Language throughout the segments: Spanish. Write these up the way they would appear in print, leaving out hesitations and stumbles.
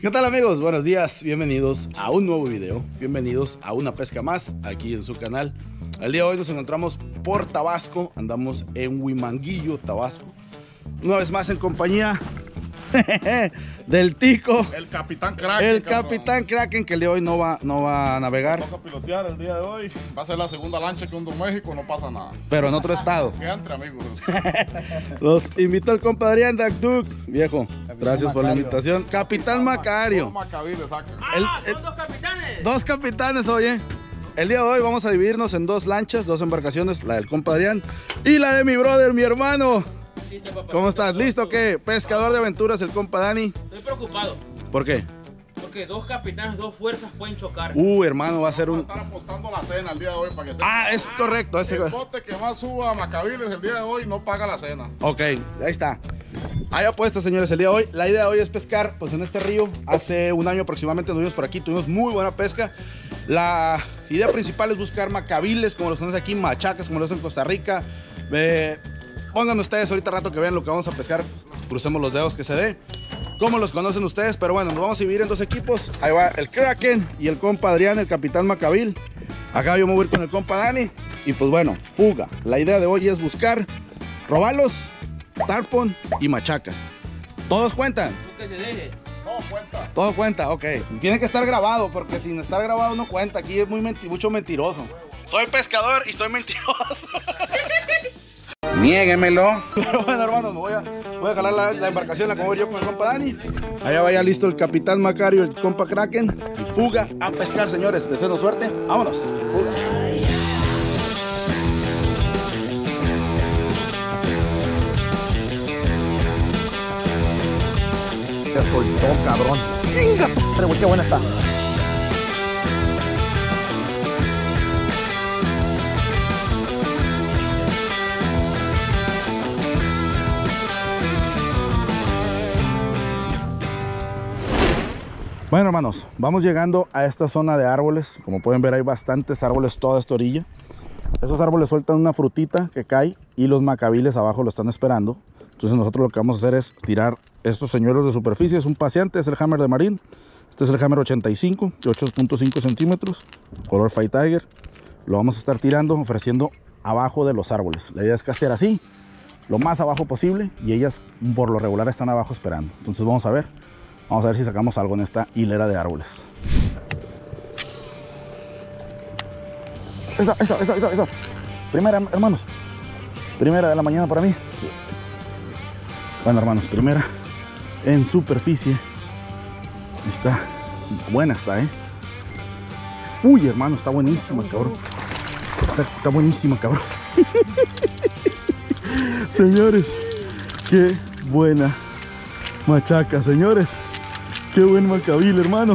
¿Qué tal, amigos? Buenos días, bienvenidos a un nuevo video, bienvenidos a una pesca más aquí en su canal. El día de hoy nos encontramos por Tabasco, andamos en Huimanguillo, Tabasco. Una vez más en compañía del Tico, el Capitán Kraken. El Capitán Kraken, que el día de hoy no va a navegar. Vamos a pilotear el día de hoy. Va a ser la segunda lancha que hundo México, no pasa nada. Pero en otro estado. Que entre, amigos. Los invitó el compa Adrián Dagduk. Viejo, gracias por la invitación. Capitán Macario. Macabil, exacto. Son dos capitanes. Dos capitanes, oye. El día de hoy vamos a dividirnos en dos lanchas, dos embarcaciones, la del compa Adrián y la de mi brother, mi hermano. ¿Cómo estás? ¿Listo? ¿Qué? Pescador de aventuras, el compa Dani. Estoy preocupado. ¿Por qué? Porque dos capitanes, dos fuerzas pueden chocar. Hermano, va a ser Vamos un... a estar apostando la cena el día de hoy para que Es correcto. el bote que más suba a Macabiles el día de hoy no paga la cena. Ok, ahí está. Hay apuestas, señores, el día de hoy. La idea de hoy es pescar, pues, en este río. Hace un año aproximadamente nos vimos por aquí, tuvimos muy buena pesca. La idea principal es buscar macabiles, como los conocen aquí, machacas, como los en Costa Rica. Pónganme ustedes ahorita rato que vean lo que vamos a pescar. Crucemos los dedos que se dé. ¿Cómo los conocen ustedes? Pero bueno, nos vamos a dividir en dos equipos. Ahí va el Kraken y el compa Adrián, el capitán Macabil. Acá yo me voy a ir con el compa Dani. Y pues bueno, fuga. La idea de hoy es buscar robalos, tarpon y machacas. ¿Todos cuentan? Que se deje. No cuenta. Todo cuenta, ok. Tiene que estar grabado, porque sin estar grabado no cuenta. Aquí es mucho mentiroso. Soy pescador y soy mentiroso. Niéguemelo. Pero bueno, hermanos, voy a jalar la embarcación, la como yo con el compa Dani. Allá vaya listo el capitán Macario, el compa Kraken. Y fuga a pescar, señores. Deseo suerte. Vámonos. Fuga. Se soltó, cabrón. ¡Venga! ¡Qué buena está! Bueno, hermanos, vamos llegando a esta zona de árboles. Como pueden ver, hay bastantes árboles toda esta orilla. Esos árboles sueltan una frutita que cae y los macabiles abajo lo están esperando. Entonces nosotros lo que vamos a hacer es tirar estos señuelos de superficie. Es un paseante, es el Hammer de Marine. Este es el Hammer 85 de 8.5 centímetros, color Fight Tiger. Lo vamos a estar tirando, ofreciendo abajo de los árboles. La idea es castear así, lo más abajo posible, y ellas por lo regular están abajo esperando. Entonces vamos a ver si sacamos algo en esta hilera de árboles. Esa. Primera, hermanos. Primera de la mañana para mí. Bueno, hermanos, primera en superficie. Está buena, Uy, hermano, está buenísima, cabrón. Está buenísima, cabrón. Señores, qué buena machaca, señores. Qué buen macabil, hermano.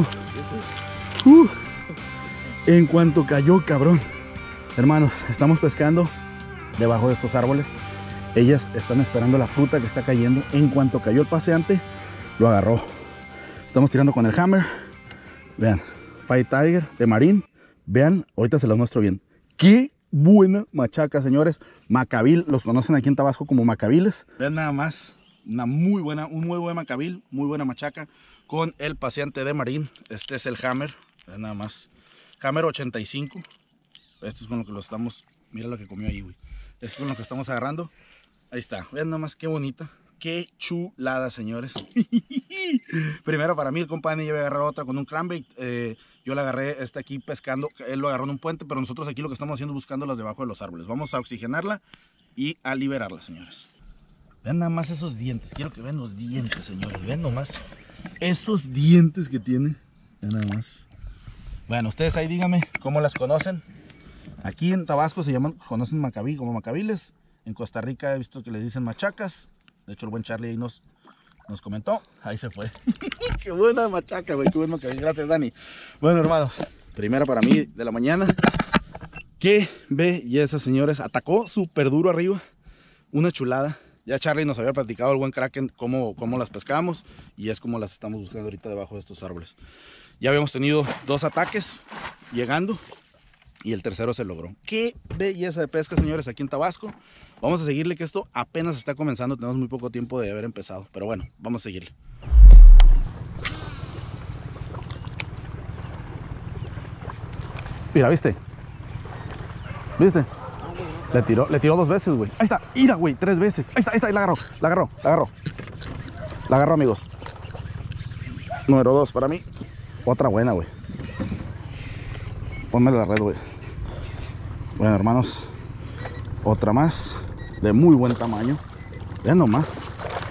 En cuanto cayó, cabrón. Hermanos, estamos pescando debajo de estos árboles. Ellas están esperando la fruta que está cayendo. En cuanto cayó el paseante, lo agarró. Estamos tirando con el Hammer. Vean, Fight Tiger de Marine. Vean, ahorita se los muestro bien. Qué buena machaca, señores. Macabil, los conocen aquí en Tabasco como macabiles. Vean nada más, un muy buen macabil, muy buena machaca con el paseante de Marine. Este es el Hammer, vean nada más. Hammer 85. Esto es con lo que lo estamos, mira lo que comió ahí, güey. Esto es con lo que estamos agarrando. Ahí está, vean nada más qué bonita. Qué chulada, señores. Primero para mí, el compa Dani ya había agarrado otra con un crankbait. Yo la agarré aquí pescando. Él lo agarró en un puente, pero nosotros aquí lo que estamos haciendo es buscándolas debajo de los árboles. Vamos a oxigenarla y a liberarla, señores. Vean nada más esos dientes. Quiero que vean los dientes, señores. Vean nomás esos dientes que tiene. Vean nada más. Bueno, ustedes ahí díganme cómo las conocen. Aquí en Tabasco conocen macabil como macabiles. En Costa Rica he visto que les dicen machacas. De hecho, el buen Charlie ahí nos comentó. Ahí se fue. Qué buena machaca, güey. Qué buen macabil. Gracias, Dani. Bueno, hermanos, primera para mí de la mañana. Qué belleza, señores. Atacó súper duro arriba. Una chulada. Ya Charlie nos había platicado, el buen Kraken, cómo las pescamos. Y es como las estamos buscando ahorita debajo de estos árboles. Ya habíamos tenido 2 ataques llegando. Y el tercero se logró. Qué belleza de pesca, señores, aquí en Tabasco. Vamos a seguirle, que esto apenas está comenzando. Tenemos muy poco tiempo de haber empezado, pero bueno, vamos a seguirle. Mira, ¿viste? ¿Viste? Le tiró 2 veces, güey. Ahí está, mira, güey, 3 veces. Ahí está, la agarró, amigos. Número 2 para mí. Otra buena, güey. Ponme la red, güey. Bueno, hermanos, otra más de muy buen tamaño. Vean nomás.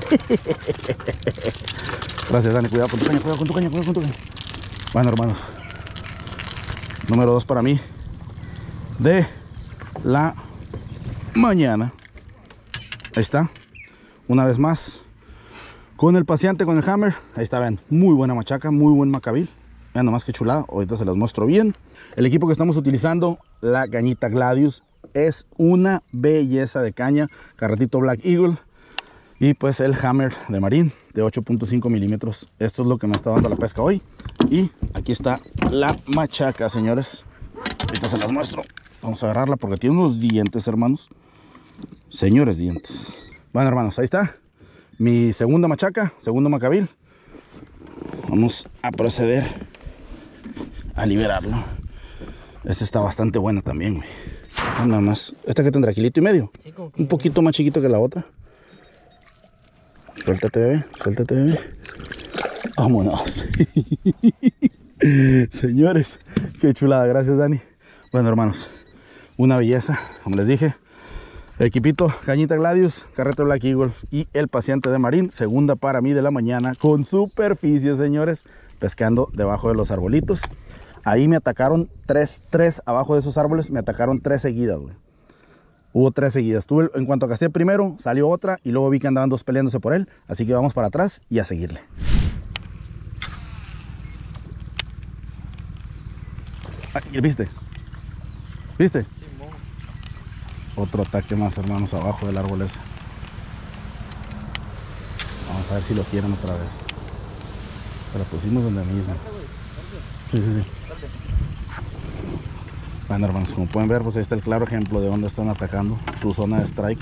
Gracias, Dani. Cuidado con tu caña, cuidado con tu caña. Bueno, hermanos, número 2 para mí de la mañana. Ahí está. Una vez más con el paseante, con el hammer. Ahí está, vean. Muy buena machaca, muy buen macabil. Vean nomás qué chulada. Ahorita se las muestro bien. El equipo que estamos utilizando, la cañita Gladius, es una belleza de caña. Carretito Black Eagle. Y pues el hammer de Marine de 8.5 milímetros. Esto es lo que me está dando la pesca hoy. Y aquí está la machaca, señores. Ahorita se las muestro. Vamos a agarrarla porque tiene unos dientes, hermanos. Señores dientes. Bueno, hermanos, ahí está mi segunda machaca, segundo macabil. Vamos a proceder a liberarlo. Esta está bastante buena también, güey. Nada más. Esta que tendrá kilito y medio. Sí, un poquito más chiquito que la otra. Suéltate, bebé. Suéltate, bebé. Vámonos. Señores, qué chulada. Gracias, Dani. Bueno, hermanos, una belleza, como les dije. Equipito, cañita Gladius, carrete Black Eagle y el paciente de Marine. Segunda para mí de la mañana con superficie, señores. Pescando debajo de los arbolitos. Ahí me atacaron tres abajo de esos árboles. Me atacaron 3 seguidas, güey. Hubo 3 seguidas. En cuanto casté primero, salió otra y luego vi que andaban 2 peleándose por él. Así que vamos para atrás y a seguirle. Ay, ¿viste? ¿Viste? Otro ataque más, hermanos, abajo del árbol ese. Vamos a ver si lo quieren otra vez. Pero pusimos donde mismo. Sí. Bueno, hermanos, como pueden ver, pues ahí está el claro ejemplo de dónde están atacando. Tu zona de strike.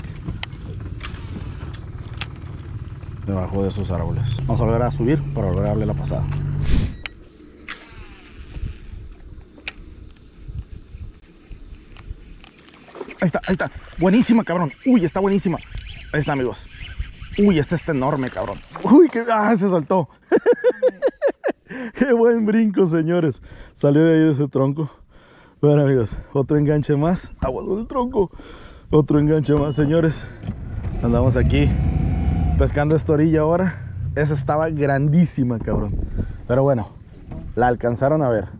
Debajo de esos árboles. Vamos a volver a subir para volver a darle la pasada. Ahí está. Buenísima, cabrón. Uy, está buenísima. Ahí está, amigos. Uy, este está enorme, cabrón. Uy, se soltó. Qué buen brinco, señores. Salió de ahí de ese tronco. Bueno, amigos, otro enganche más. Agua del tronco. Otro enganche más, señores. Andamos aquí pescando esta orilla ahora. Esa estaba grandísima, cabrón. Pero bueno, la alcanzaron a ver.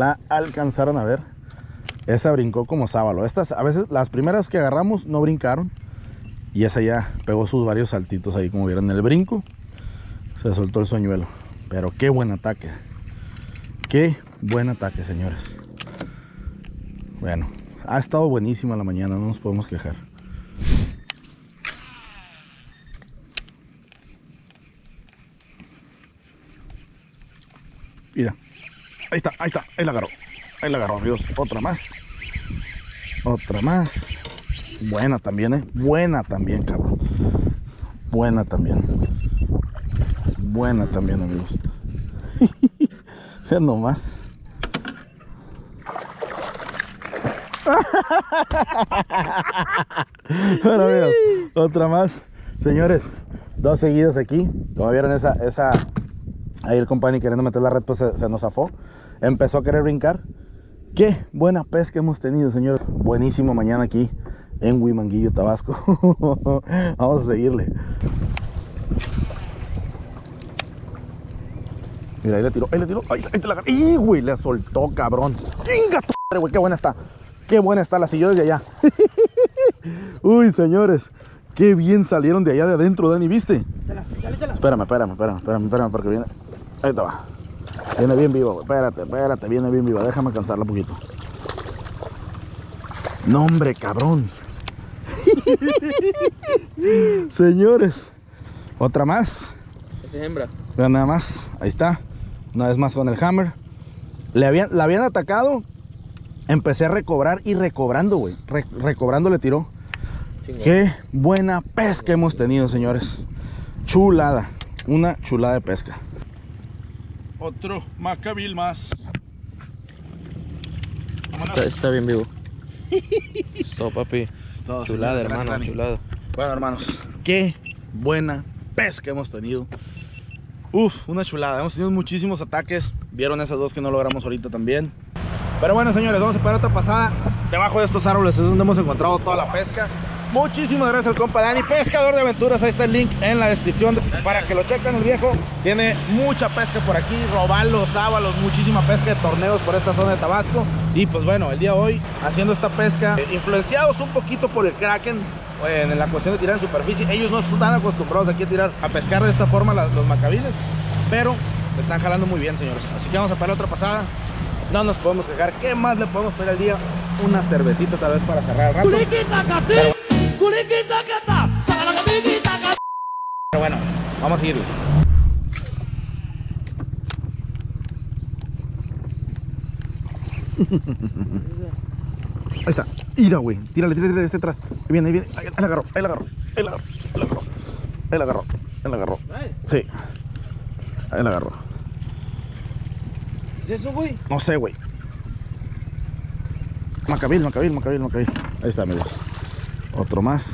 Esa brincó como sábalo. Estas, a veces, las primeras que agarramos no brincaron. Y esa ya pegó sus varios saltitos ahí, como vieron en el brinco. Se soltó el soñuelo. Pero qué buen ataque. Qué buen ataque, señores. Bueno, ha estado buenísima la mañana, no nos podemos quejar. Mira, ahí está, ahí la agarró, amigos. Otra más. Buena también, buena también, cabrón. Buena también, amigos. No más. Bueno, amigos, otra más, señores. 2 seguidas aquí. Como vieron, esa ahí el compañero queriendo meter la red, pues se nos zafó. Empezó a querer brincar. Qué buena pesca hemos tenido, señores. Buenísimo mañana aquí en Huimanguillo, Tabasco. Vamos a seguirle. Mira, ahí le tiró. Ahí te la agarró. ¡Y, güey! Le soltó, cabrón. ¡Chinga tu madre, güey! ¡Qué buena está! ¡Qué buena está! La siguió desde allá. Uy, señores. ¡Qué bien salieron de allá de adentro, Dani! ¿Viste? Espérame, porque viene... Ahí te va. Viene bien viva, güey. Espérate, viene bien viva. Déjame cansarla un poquito. ¡No, hombre, cabrón! Señores. Otra más. Esa es hembra. Vean nada más. Ahí está. Una vez más con el hammer. La habían atacado. Empecé a recobrar y recobrando, güey. Recobrando le tiró. Chingón. Qué buena pesca hemos tenido, señores. Chulada. Una chulada de pesca. Otro macabil más. Está bien vivo. Esto, papi. Todo, Chulada, señor. hermano, Gracias, Dani. chulada. Bueno, hermanos, qué buena pesca hemos tenido. Uf, una chulada. Hemos tenido muchísimos ataques. Vieron esas dos que no logramos ahorita también. Pero bueno, señores, vamos a esperar otra pasada. Debajo de estos árboles es donde hemos encontrado toda la pesca. Muchísimas gracias al compa Dani, pescador de aventuras. Ahí está el link en la descripción para que lo chequen. El viejo tiene mucha pesca por aquí, robalos, sábalos, muchísima pesca de torneos por esta zona de Tabasco. Y pues bueno, el día de hoy haciendo esta pesca, influenciados un poquito por el Kraken en la cuestión de tirar en superficie. Ellos no están acostumbrados aquí a pescar de esta forma los macabiles, pero están jalando muy bien, señores. Así que vamos a para otra pasada. No nos podemos quejar. ¿Qué más le podemos pedir al día? Una cervecita tal vez para cerrar el rato. Pero bueno, vamos a seguirle. Ahí está. Mira, güey. Tírale, este atrás. Ahí viene, ahí viene. Ahí la agarró, ahí la agarró. Ahí la agarró. Ahí la agarró. Ahí la agarró. Sí. Ahí la agarró. ¿Es eso, güey? No sé, güey. Macabil. Ahí está, amigos. Otro más.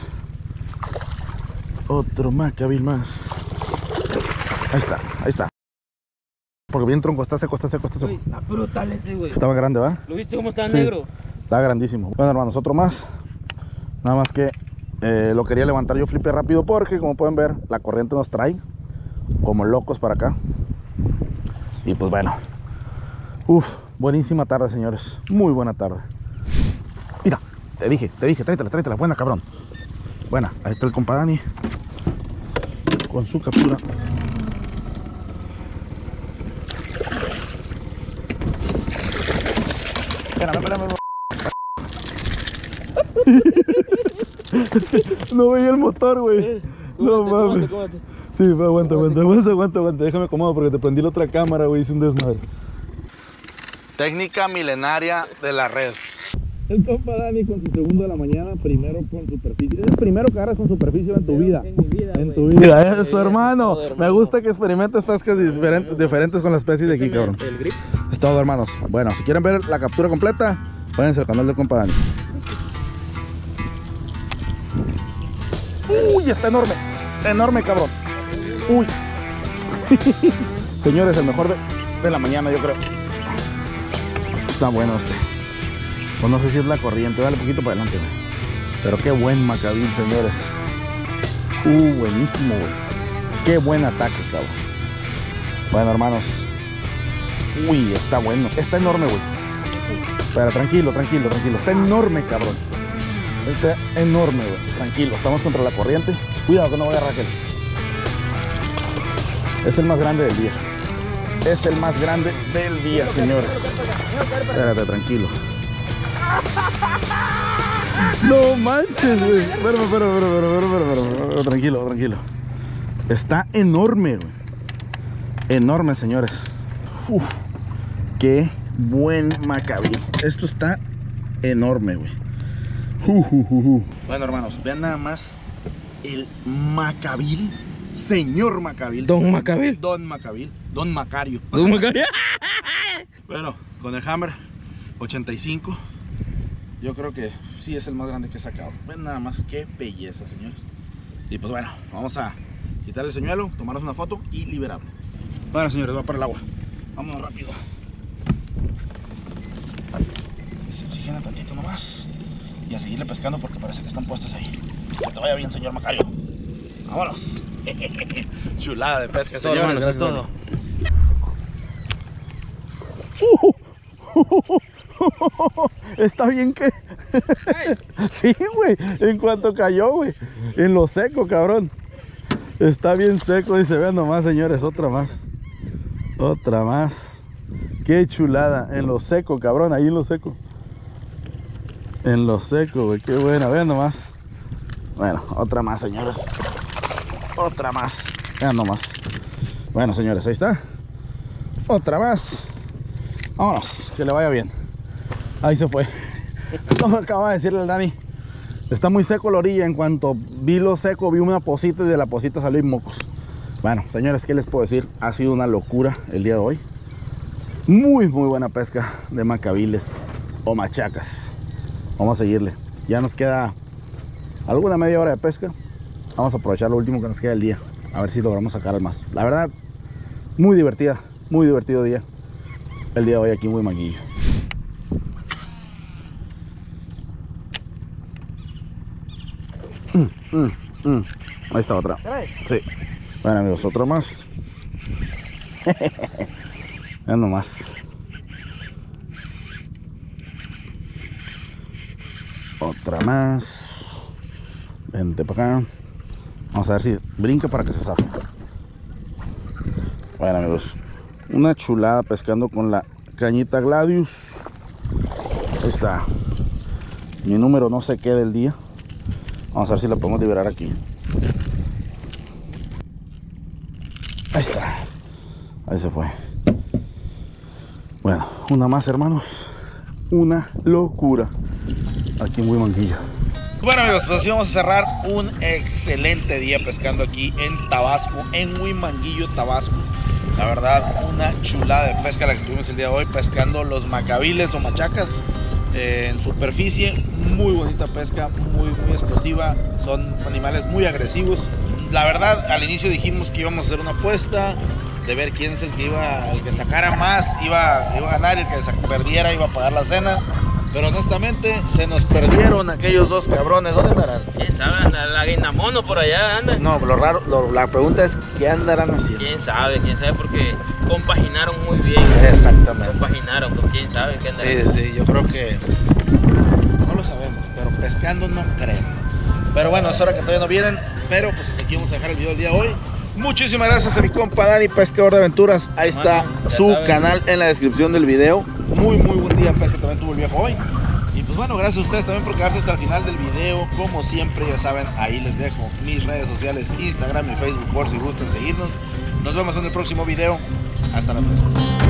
Otro macabil más. Ahí está. Porque bien tronco, está seco. Güey, está brutal ese, güey. Estaba grande, ¿va? ¿Lo viste cómo está Sí. negro? Está grandísimo. Bueno, hermanos, otro más. Nada más que lo quería levantar yo flipé rápido porque, como pueden ver, la corriente nos trae como locos para acá. Y pues bueno. Uf, buenísima tarde, señores. Muy buena tarde. Mira, te dije, tráetela. Buena, cabrón. Buena, ahí está el compa Dani con su captura. Espérame. No veía el motor, güey. No mames. Cómate. Sí, aguanta. Déjame acomodo porque te prendí la otra cámara, güey. Hice un desmadre. Técnica milenaria de la red. El compa Dani con su segundo de la mañana, primero con superficie. Es el primero que agarras con superficie en tu vida. En mi vida, En güey. tu vida, eso, Eso, hermano. todo, hermano. Me gusta que experimentes pescas diferentes con las especies de aquí, cabrón. El grip. Es todo, hermanos. Bueno, si quieren ver la captura completa, váyanse al canal del compa Dani. Uy, está enorme. Enorme, cabrón. Uy. Señores, el mejor de la mañana, yo creo. Está bueno este. Pues no sé si es la corriente. Dale un poquito para adelante, güey. Pero qué buen macabil, señores. Buenísimo, güey. Qué buen ataque, cabrón. Bueno, hermanos. Uy, está bueno. Está enorme, güey. Pero tranquilo. Está enorme, cabrón. Está enorme, güey. Tranquilo, estamos contra la corriente. Cuidado que no vaya a Raquel. Es el más grande del día. Es el más grande del día, señores. Espérate, tranquilo. No manches, güey. Espérame. Tranquilo. Está enorme, güey. Enorme, señores. Uf, qué buen macabil. Esto está enorme, güey. Bueno, hermanos, vean nada más el macabil. Señor Macabil. Don Macabil. Don Macario. ¿Don Macario? Bueno, con el Hammer 85. Yo creo que sí es el más grande que he sacado. Ven nada más qué belleza, señores. Y pues bueno, vamos a quitarle el señuelo, tomarnos una foto y liberarlo. Bueno, señores, va para el agua. Vámonos rápido. Se oxigena tantito nomás. Y a seguirle pescando porque parece que están puestas ahí. Que te vaya bien, señor Macario. Vámonos. Chulada de pesca, Todo, señores. hermanos, es Gracias, todo. Está bien que... Sí, güey. En cuanto cayó, güey. En lo seco, cabrón. Está bien seco. Y se vean nomás, señores. Otra más. Qué chulada. En lo seco, cabrón. Ahí en lo seco. En lo seco, güey. Qué buena. Vean nomás. Bueno, otra más, señores. Otra más. Vean nomás. Bueno, señores, ahí está. Otra más. Vámonos, que le vaya bien. Ahí se fue. No, acaba de decirle al Dani. Está muy seco la orilla. En cuanto vi lo seco, vi una posita y de la posita salió mocos. Bueno, señores, ¿qué les puedo decir? Ha sido una locura el día de hoy. Muy buena pesca de macabiles. o machacas. Vamos a seguirle. Ya nos queda alguna media hora de pesca. Vamos a aprovechar lo último que nos queda del día. A ver si logramos sacar más. La verdad, muy divertido día. El día de hoy aquí en Huimanguillo. Ahí está otra. Sí. Bueno amigos, otra más. Ya nomás. Otra más. Vente para acá. Vamos a ver si brinca para que se zafe. Bueno amigos, una chulada pescando con la cañita Gladius. Ahí está. Mi número no sé qué del día. Vamos a ver si la podemos liberar aquí. Ahí está. Ahí se fue. Bueno, una más hermanos. Una locura aquí en Huimanguillo. Bueno amigos, pues así vamos a cerrar un excelente día pescando aquí en Tabasco, en Huimanguillo, Tabasco. La verdad, una chulada de pesca la que tuvimos el día de hoy, pescando los macabiles o machacas en superficie. Muy bonita pesca, muy explosiva. Son animales muy agresivos. La verdad, al inicio dijimos que íbamos a hacer una apuesta de ver quién es el que sacara más iba a ganar, y el que perdiera iba a pagar la cena. Pero honestamente se nos perdieron aquellos dos cabrones. ¿Dónde andarán? ¿Quién sabe? Anda la guinamono por allá anda. No, lo raro, la pregunta es ¿qué andarán haciendo? ¿Quién sabe? Porque compaginaron muy bien. Exactamente. Compaginaron, pues quién sabe qué andarán. Sí, yo creo que no lo sabemos, pero pescando no creo. Pero bueno, es hora que todavía no vienen. Pero pues hasta aquí vamos a dejar el video del día de hoy. Muchísimas gracias a mi compa Dani, Pescador de Aventuras. Ahí está su canal en la descripción del video. Muy buen día pesca también tuvo el viejo hoy. Y pues bueno, gracias a ustedes también por quedarse hasta el final del video. Como siempre, ya saben, ahí les dejo mis redes sociales, Instagram y Facebook, por si gustan seguirnos. Nos vemos en el próximo video. Hasta la próxima.